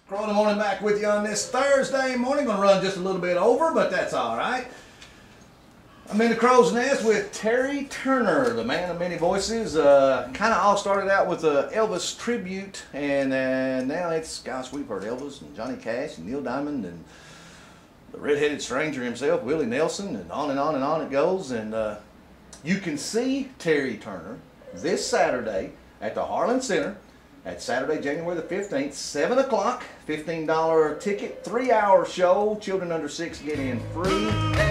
Crow in the Morning back with you on this Thursday morning. Going to run just a little bit over, but that's all right. I'm in the Crow's Nest with Terry Turner, the man of many voices. Kind of all started out with a Elvis tribute, and now it's, gosh, we've heard Elvis and Johnny Cash and Neil Diamond and the redheaded stranger himself, Willie Nelson, and on and on and on it goes. And you can see Terry Turner this Saturday at the Harlan Center. At Saturday, January the 15th, 7 o'clock, $15 ticket, 3-hour show. Children under 6 get in free.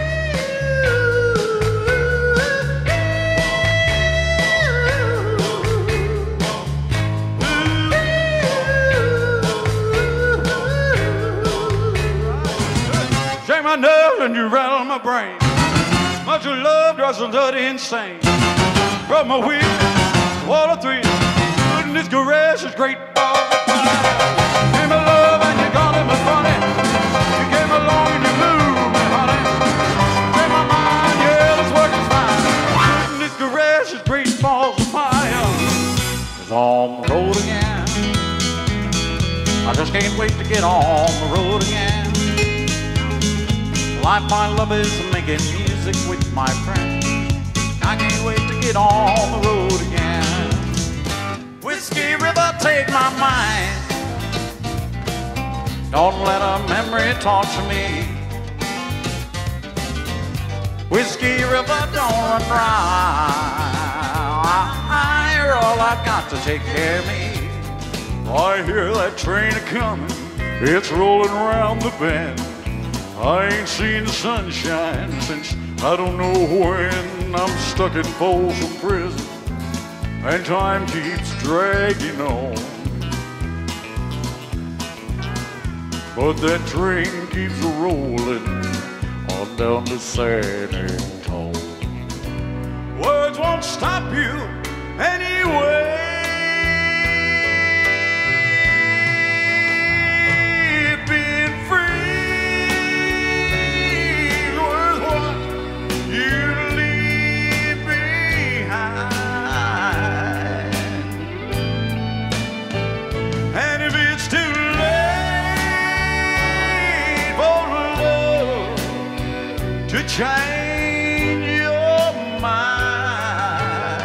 Shake my nerves and you rattle my brain. Much of love drives a dirty insane. Rub my wheel, water three. This garage is great. Give me love and you got it, my funny. You came along and you moved me, honey. Take my mind, yeah, this work is fine. This garage is great balls of fire. It's on the road again. I just can't wait to get on the road again. Life my love is making music with my friends. I can't wait to get on the road again. Whiskey River, take my mind. Don't let a memory torture me. Whiskey River, don't run dry. You're all I've got to take care of me. I hear that train a-coming. It's rolling around the bend. I ain't seen the sunshine since I don't know when. I'm stuck in Folsom Prison and time keeps dragging on. But that train keeps rolling on down to San Antone. Words won't stop you anyway. Being free is worth what you leave behind. To change your mind,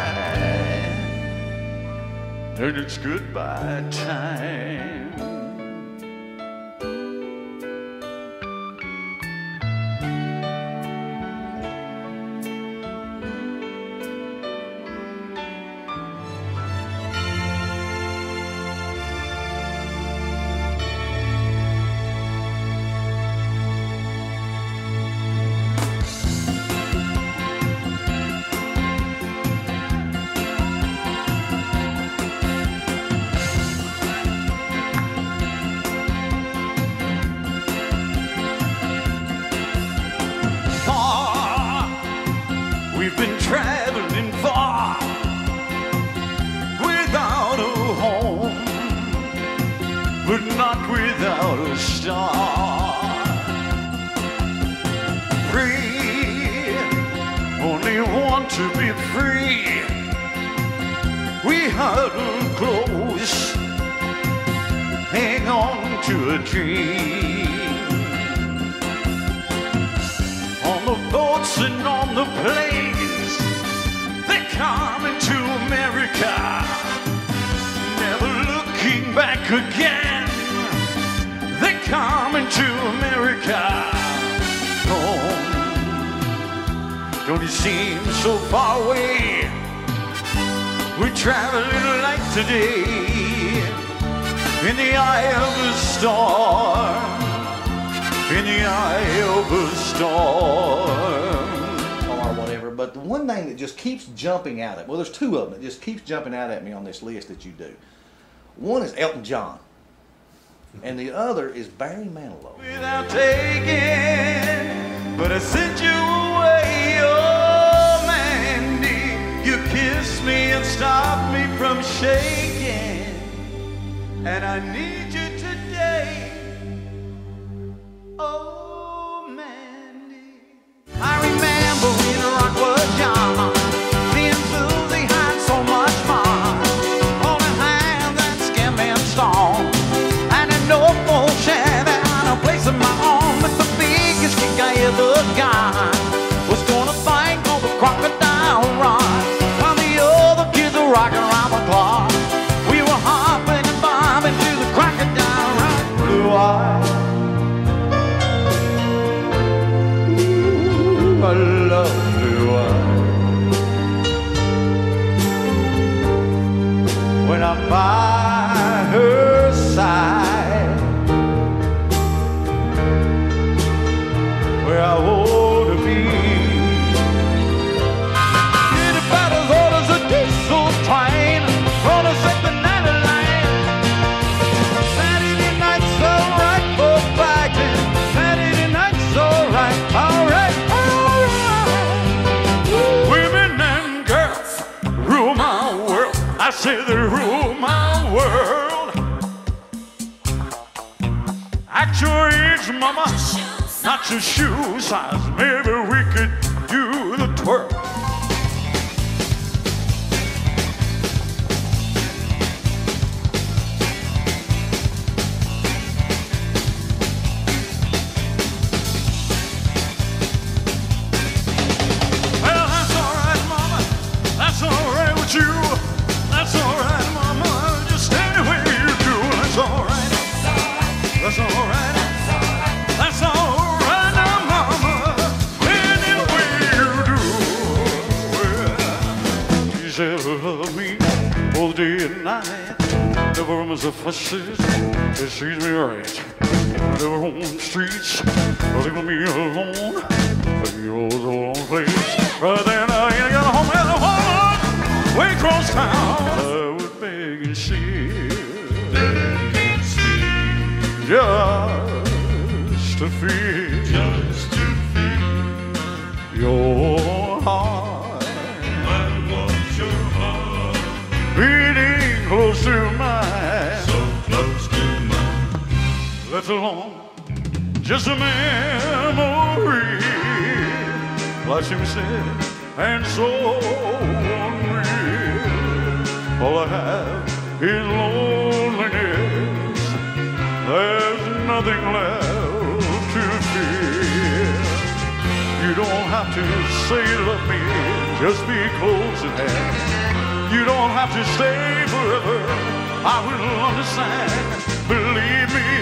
and it's goodbye time. We've been traveling far without a home, but not without a star. Free, only want to be free. We huddle close, hang on to a dream. On the boats and on the planes, they're coming to America, never looking back again. They're coming to America. Oh, don't you seem so far away? We're traveling like today in the eye of the storm. In the eye of a storm. Or whatever, but the one thing that just keeps jumping out at me, well, there's two of them that just keeps jumping out at me on this list that you do. One is Elton John, and the other is Barry Manilow. Without taking, but I sent you away, oh Mandy. You kissed me and stopped me from shaking, and I need you today. Oh, Mandy. I remember when the rock was young. Me and Susie had so much fun. Holding hands and skimming song. And I know At your age, mama, not your shoe size. Maybe we could do the twirl. Well, that's all right, mama. That's all right with you. That's all right, mama. Just any way you do. That's all right. That's all right. That's all right now, mama. Any way you do. Well, she said love me both day and night. Never was a fusses. It treats me right. Never on the streets. Leaving me alone. You're the wrong place. But then I ain't got home at the woman. Way across town. I would beg and steal. Just to feel your heart. I want your heart beating close to mine, so close to mine. Let alone just a memory, like you said, and so unreal. All I have is loneliness. There's nothing left to fear. You don't have to say love me, just be close at hand. You don't have to stay forever, I will understand. Believe me,